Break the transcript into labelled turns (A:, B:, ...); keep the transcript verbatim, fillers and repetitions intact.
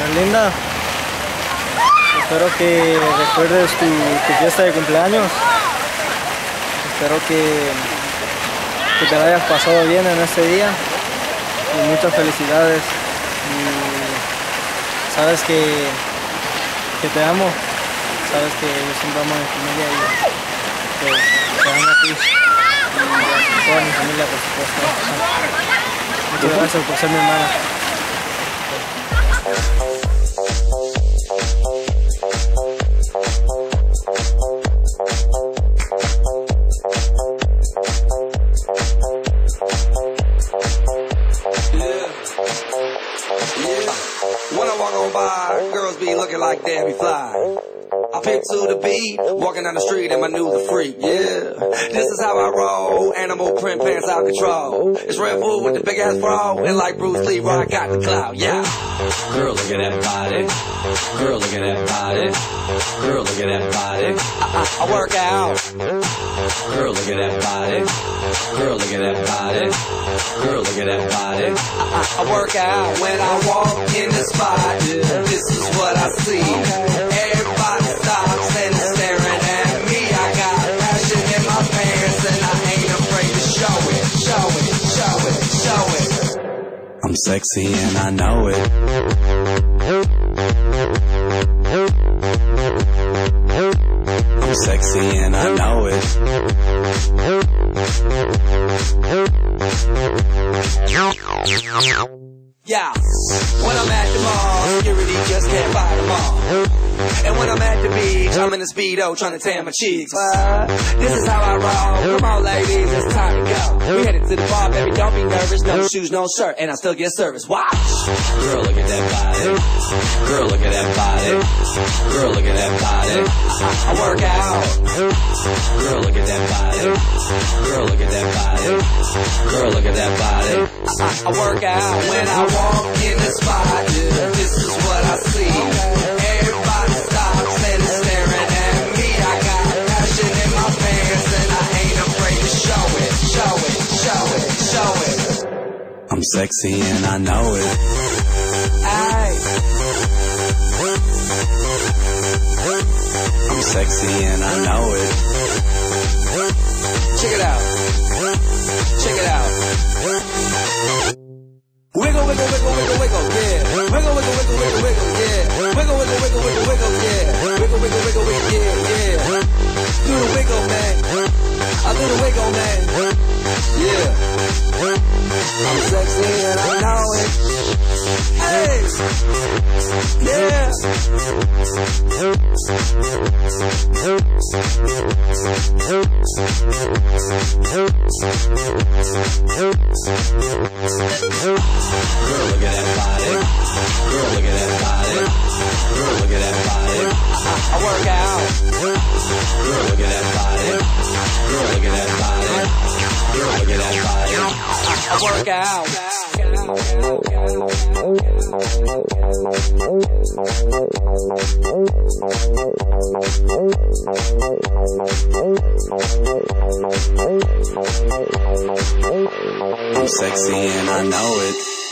A: Linda, espero que recuerdes tu, tu fiesta de cumpleaños. Espero que, que te la hayas pasado bien en este día y muchas felicidades. Y sabes que, que te amo, sabes que yo siempre amo a mi familia y pues, te amo a ti y a toda mi familia, por supuesto. Muchas gracias por ser mi hermana.
B: When I walk on by, girls be looking like Debbie Fly. I pick to the beat, walking down the street and my new the freak, yeah. This is how I roll, animal print pants out control. It's Red Bull with the big ass bra, and like Bruce Lee, I got the clout, yeah. Girl, look at that body. Girl, look at that body. Girl, look at that body. I, I, I work out. Girl, look at that body. Girl, look at that body. Girl, look at that body. I, I, I work out when I walk in the spot. This is what I see. Everybody stops and is staring at me. I got passion in my pants and I ain't afraid to show it, show it, show it, show it. I'm sexy and I know it. I'm sexy and I know it. Yeah, when I'm at the mall, security just can't buy them all. And when I'm at the beach, I'm in a Speedo trying to tan my cheeks. Uh, this is how I roll. Come on, ladies, it's time to go. We headed to the bar, baby, don't be nervous. No shoes, no shirt, and I still get service. Watch. Girl, look at that body. Girl, look at that body. Girl, look at that body. I, I work out. Girl, look at that body. Girl, look at that body. Girl, look at that body. I, I, I work out when I walk in the spot. This is what I see. Everybody stops and is staring at me. I got passion in my pants and I ain't afraid to show it, show it, show it, show it. I'm sexy and I know it. Aye. I'm sexy and I know it. Check it out. Check it out. Wiggle, wiggle, wiggle, wiggle, wiggle, yeah. Wiggle, wiggle, wiggle, wiggle, wiggle, yeah. Wiggle, wiggle, wiggle, wiggle, wiggle, yeah. Wiggle, wiggle, wiggle, wiggle, yeah, yeah. Do the wiggle, man. I do the wiggle, man. Yeah. I'm sexy and I know it. Hey. Yeah. Girl, look at that body. Girl, look at that body. Girl, look at that body. I, I work out. Girl, look at that body. Girl, look at that body. Girl, look at that body. I, I work out. I'm sexy and I know it.